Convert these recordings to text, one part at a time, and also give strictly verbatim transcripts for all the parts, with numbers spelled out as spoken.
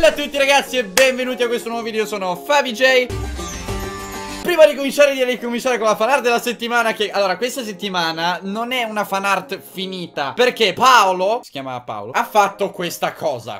Bella a tutti ragazzi e benvenuti a questo nuovo video, sono FaviJ. Prima di cominciare direi di cominciare con la fanart della settimana che... Allora, questa settimana non è una fanart finita perché Paolo, si chiama Paolo, ha fatto questa cosa.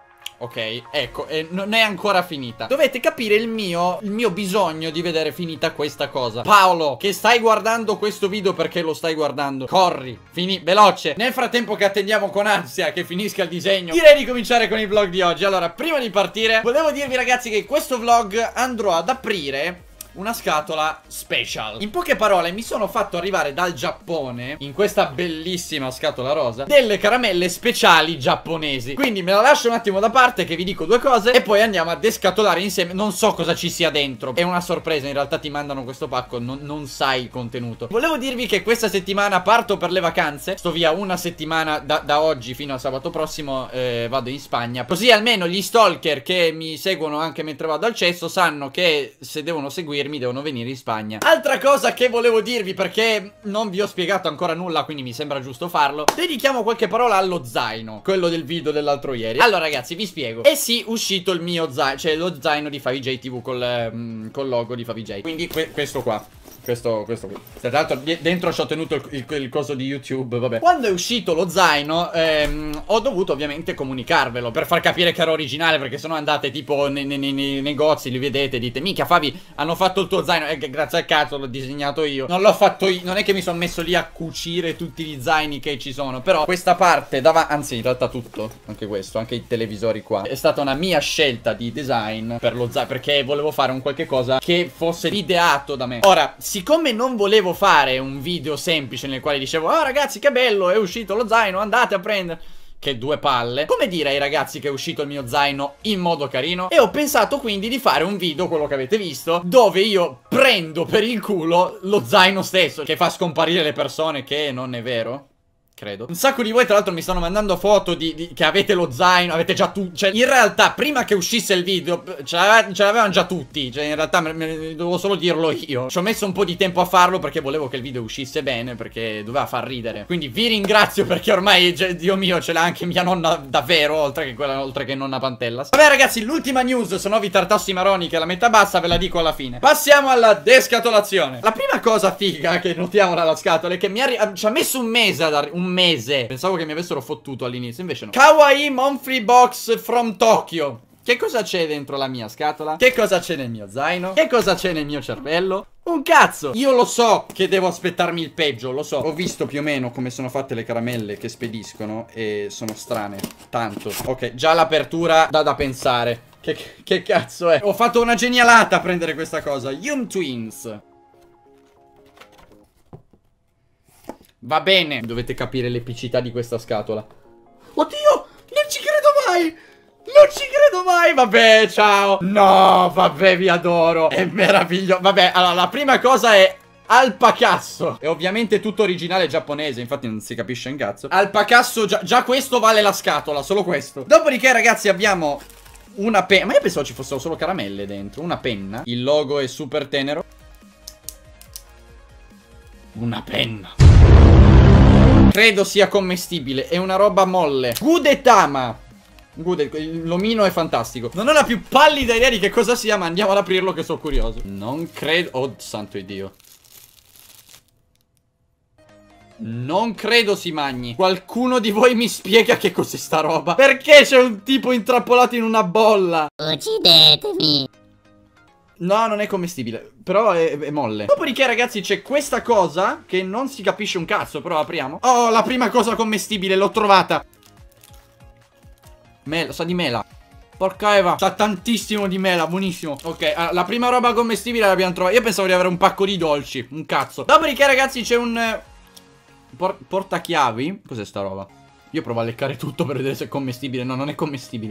Ok, ecco, e non è ancora finita. Dovete capire il mio, il mio bisogno di vedere finita questa cosa. Paolo, che stai guardando questo video perché lo stai guardando, corri, fini, veloce. Nel frattempo che attendiamo con ansia che finisca il disegno, direi di cominciare con il vlog di oggi. Allora, prima di partire, volevo dirvi ragazzi che questo vlog andrò ad aprire una scatola special. In poche parole mi sono fatto arrivare dal Giappone, in questa bellissima scatola rosa, delle caramelle speciali giapponesi. Quindi me la lascio un attimo da parte che vi dico due cose e poi andiamo a descatolare insieme. Non so cosa ci sia dentro, è una sorpresa, in realtà ti mandano questo pacco, non, non sai il contenuto. Volevo dirvi che questa settimana parto per le vacanze. Sto via una settimana da, da oggi fino a sabato prossimo, eh, vado in Spagna. Così almeno gli stalker che mi seguono anche mentre vado al cesso sanno che se devono seguire mi devono venire in Spagna. Altra cosa che volevo dirvi, perché non vi ho spiegato ancora nulla, quindi mi sembra giusto farlo, dedichiamo qualche parola allo zaino, quello del video dell'altro ieri. Allora ragazzi, vi spiego. È sì uscito il mio zaino, cioè lo zaino di FaviJ tivù col, um, col logo di FaviJ. Quindi que questo qua. Questo, questo qui. Tra l'altro dentro ci ho tenuto il, il, il coso di YouTube, vabbè. Quando è uscito lo zaino ehm, ho dovuto ovviamente comunicarvelo per far capire che era originale, perché sennò andate tipo nei, nei, nei negozi, li vedete e dite minchia Favi, hanno fatto il tuo zaino. Eh, grazie al cazzo l'ho disegnato io. Non l'ho fatto io, non è che mi sono messo lì a cucire tutti gli zaini che ci sono. Però questa parte davanti, anzi in realtà tutto, anche questo, anche i televisori qua, è stata una mia scelta di design per lo zaino, perché volevo fare un qualche cosa che fosse ideato da me. Ora, siccome non volevo fare un video semplice nel quale dicevo oh ragazzi che bello è uscito lo zaino, andate a prendere, che due palle, come dire ai ragazzi che è uscito il mio zaino in modo carino, e ho pensato quindi di fare un video, quello che avete visto, dove io prendo per il culo lo zaino stesso, che fa scomparire le persone, che non è vero. Credo. Un sacco di voi tra l'altro mi stanno mandando foto di, di che avete lo zaino, avete già tu. Cioè in realtà prima che uscisse il video ce l'avevano già tutti. Cioè in realtà me, me, dovevo solo dirlo io. Ci ho messo un po' di tempo a farlo perché volevo che il video uscisse bene, perché doveva far ridere. Quindi vi ringrazio perché ormai, cioè, Dio mio, ce l'ha anche mia nonna davvero, oltre che quella, oltre che nonna Pantellas. Vabbè ragazzi, l'ultima news, se no vi tartassi i maroni che la metà bassa ve la dico alla fine. Passiamo alla descatolazione. La prima cosa figa che notiamo dalla scatola è che mi ha, ci ha messo un mese ad arrivare. Un mese. Pensavo che mi avessero fottuto all'inizio, invece no. Kawaii Monthly Box from Tokyo. Che cosa c'è dentro la mia scatola? Che cosa c'è nel mio zaino? Che cosa c'è nel mio cervello? Un cazzo! Io lo so che devo aspettarmi il peggio, lo so. Ho visto più o meno come sono fatte le caramelle che spediscono e sono strane. Tanto. Ok, già l'apertura dà da pensare. Che, che cazzo è? Ho fatto una genialata a prendere questa cosa. Yum Twins. Va bene. Dovete capire l'epicità di questa scatola. Oddio, non ci credo mai. Non ci credo mai. Vabbè, ciao. No, vabbè, vi adoro. È meraviglioso. Vabbè, allora, la prima cosa è alpacasso. È ovviamente tutto originale giapponese, infatti non si capisce un cazzo. Alpacasso, già, già questo vale la scatola, solo questo. Dopodiché, ragazzi, abbiamo una penna. Ma io pensavo ci fossero solo caramelle dentro. Una penna. Il logo è super tenero. Una penna. Credo sia commestibile, è una roba molle. Gudetama. Gude, l'omino è fantastico. Non ho la più pallida idea di che cosa sia, ma andiamo ad aprirlo che sono curioso. Non credo... Oh, santo Dio. Non credo si mangi. Qualcuno di voi mi spiega che cos'è sta roba? Perché c'è un tipo intrappolato in una bolla? Uccidetemi. No, non è commestibile, però è, è molle. Dopodiché ragazzi c'è questa cosa che non si capisce un cazzo, però apriamo. Oh, la prima cosa commestibile, l'ho trovata. Mela, sa di mela. Porca Eva, sa tantissimo di mela, buonissimo. Ok, uh, la prima roba commestibile l'abbiamo trovata. Io pensavo di avere un pacco di dolci, un cazzo. Dopodiché ragazzi c'è un uh, por portachiavi. Cos'è sta roba? Io provo a leccare tutto per vedere se è commestibile. No, non è commestibile.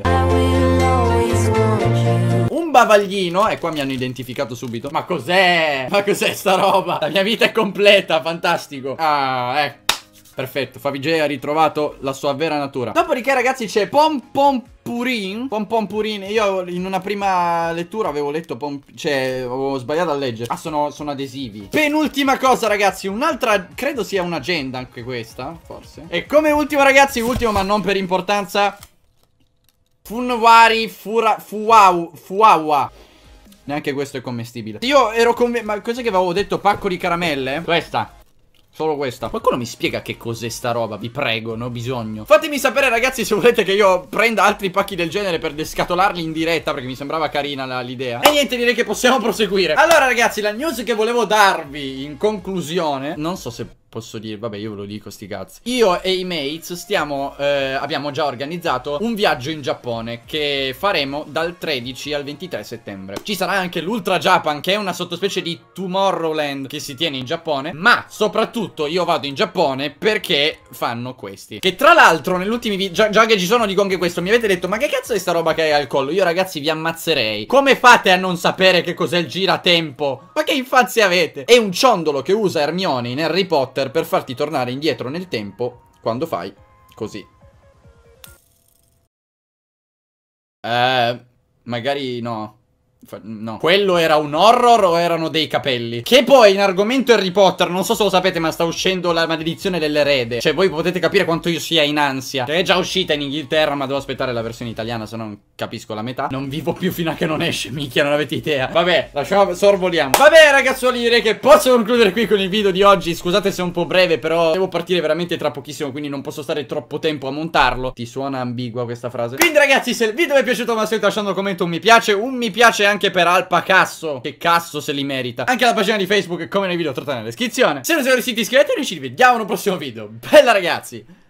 Un bavaglino. E qua mi hanno identificato subito. Ma cos'è? Ma cos'è sta roba? La mia vita è completa, fantastico. Ah, ecco. Perfetto, FaviJ ha ritrovato la sua vera natura. Dopodiché ragazzi c'è Pom Pom Purin. Pom Pom Purin. Io in una prima lettura avevo letto pom... Cioè, avevo sbagliato a leggere. Ah, sono, sono adesivi. Penultima cosa ragazzi, un'altra... Credo sia un'agenda anche questa, forse. E come ultimo ragazzi, ultimo ma non per importanza, Funwari Fura Fuau Fuawa. Neanche questo è commestibile. Io ero convinto. Ma cos'è che avevo detto? Pacco di caramelle? Questa. Solo questa. Qualcuno mi spiega che cos'è sta roba, vi prego, ne ho bisogno. Fatemi sapere ragazzi se volete che io prenda altri pacchi del genere per descatolarli in diretta, perché mi sembrava carina l'idea. E niente, direi che possiamo proseguire. Allora ragazzi, la news che volevo darvi in conclusione, non so se posso dire, vabbè io ve lo dico sti cazzi. Io e i mates stiamo, eh, abbiamo già organizzato un viaggio in Giappone che faremo dal tredici al ventitré settembre. Ci sarà anche l'Ultra Japan, che è una sottospecie di Tomorrowland che si tiene in Giappone. Ma soprattutto io vado in Giappone perché fanno questi, che tra l'altro nell'ultimi video, già, già che ci sono dico anche questo, mi avete detto ma che cazzo è sta roba che hai al collo? Io ragazzi vi ammazzerei. Come fate a non sapere che cos'è il giratempo? Ma che infanzia avete? È un ciondolo che usa Hermione in Harry Potter per farti tornare indietro nel tempo quando fai così. Eh, magari no. No. Quello era un horror o erano dei capelli? Che poi in argomento Harry Potter, non so se lo sapete ma sta uscendo la maledizione dell'erede. Cioè voi potete capire quanto io sia in ansia. Che è già uscita in Inghilterra ma devo aspettare la versione italiana, se no non capisco la metà. Non vivo più fino a che non esce, minchia, non avete idea. Vabbè, lasciamo, sorvoliamo. Vabbè ragazzuoli, direi che posso concludere qui con il video di oggi. Scusate se è un po' breve, però devo partire veramente tra pochissimo, quindi non posso stare troppo tempo a montarlo. Ti suona ambigua questa frase? Quindi ragazzi, se il video vi è piaciuto ma seguite lasciando un commento, un mi piace. Un mi piace anche anche per Alpacasso, che cazzo se li merita. Anche la pagina di Facebook come nei video trovate nella descrizione. Se non siete iscritti iscrivetevi e ci vediamo in un prossimo video. Bella ragazzi.